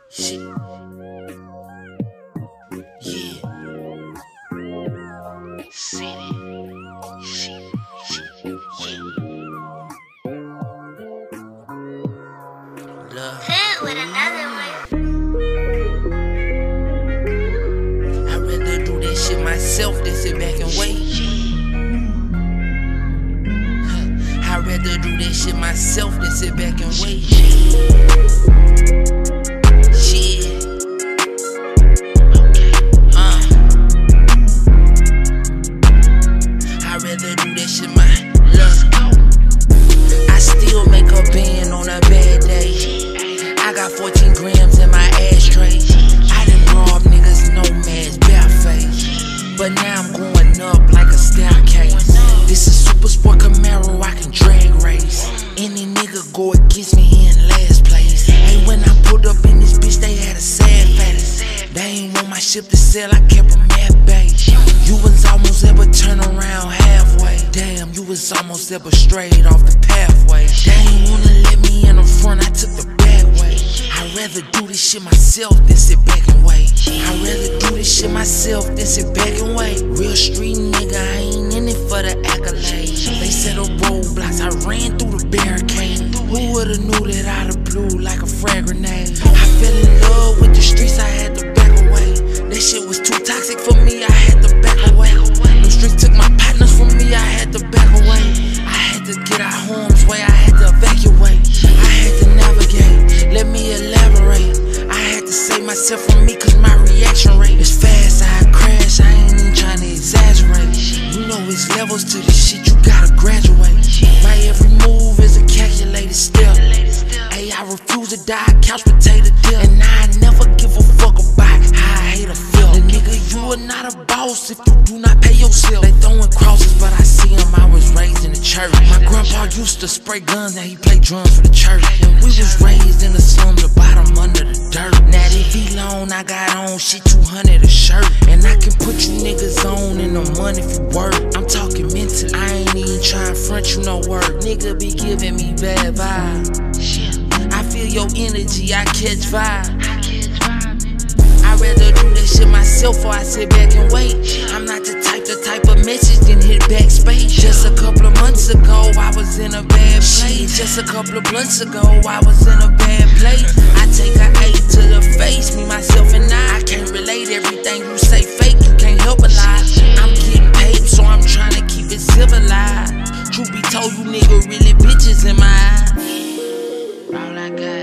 Shit. Yeah. City. Shit. Yeah. Love. Hood with another one. I'd rather do that shit myself than sit back and wait. I'd rather do that shit myself than sit back and wait. I'd rather do that shit my love. I still make a band on a bad day. I got 14 grams in my ashtray. I done robbed niggas, no mask, bare face. But now I'm going up like a staircase. This is Super Sport Camaro, I can drag race. Any nigga go against me, he in last place. Hey, when I pulled up in this bitch, they had a sad face. They ain't want my ship to sell, I kept them at bay. You was almost ever turn around halfway. Damn, you was almost ever straight off the pathway. They ain't wanna let me in the front, I took the back way. I'd rather do this shit myself than sit back and wait. I'd rather do this shit myself than sit back and wait. Real street nigga, I ain't in it for the accolades. They set up roadblocks, I ran through the barricade. Who would've knew that I'd have blew like a frag grenade? I fell in love with the streets, I had to back away. That shit was too toxic for me, I had to back away. Them streets took my partners from me, I had to back away. I had to get out harm's way, I had to evacuate. I had to navigate, let me elaborate. I had to save myself from me cause my reaction rate is fast, I crash, I ain't even trying to exaggerate. You know it's levels to this shit, you gotta graduate. My every move is a calculated step. Hey, I refuse to die, couch potato dip. And I never give a fuck about how I hate a feel. The nigga, you are not a boss if you do not pay yourself. They throwing crosses, but I see him, I was raised in the church. My grandpa used to spray guns, now he play drums for the church. And we was raised in the slums, the bottom under the dirt. Now that V-Lone I got on, shit 200 a shirt. And I can put you niggas on in the money if you work. I'm talking mentally, I ain't even trying to front you no work. Nigga be giving me bad vibes. I feel your energy, I catch vibe. I'd rather do that shit myself or I sit back and wait. I'm not the type of message then hit backspace. Just a couple of months ago I was in a bad place. Just a couple of blunts ago I was in a bad place. I take a A to the face, me, myself and I can't relate everything you say fake, you can't help a lie. I'm getting paid so I'm trying to keep it civilized. Truth be told, you nigga really bitches in my eyes. All I got